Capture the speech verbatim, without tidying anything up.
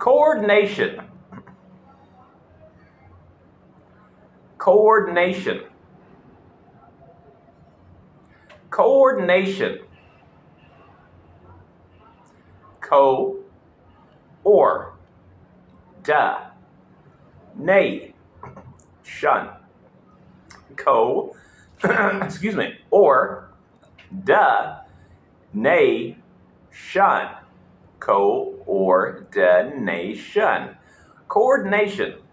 Coordination. Coordination. Coordination. Co or da nay shun. Co excuse me or da nay shun. Co or da nay shun. Coordination.